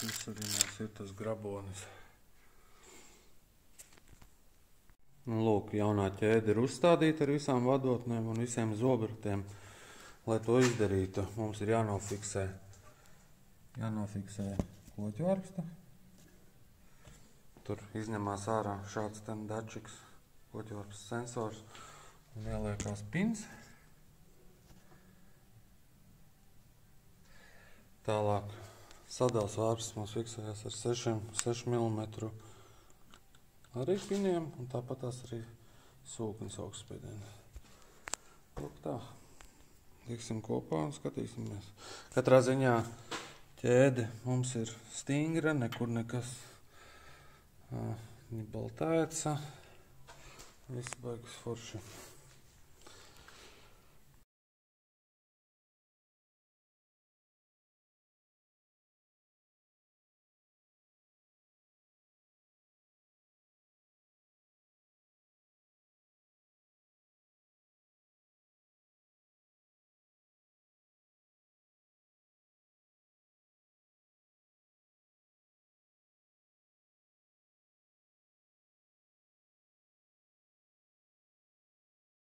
Visurīnās ir tas grabonis. Lūk, jaunā ķēde ir uzstādīta ar visām vadotnēm un visiem zobratiem. Lai to izdarītu, mums ir jānofiksē koķvārksta. Tur izņemās ārā šāds ten dačiks, koķvārksta sensors un ieliekās pins. Tālāk sadals vārps mums fiksējās ar 6 mm arī piniem, un tāpat tās arī sūknis augstspiedieni. Lūk tā. Liksim kopā un skatīsimies. Katrā ziņā ķēde mums ir stingra, nekur nekas baltēca. Viss baigas forši.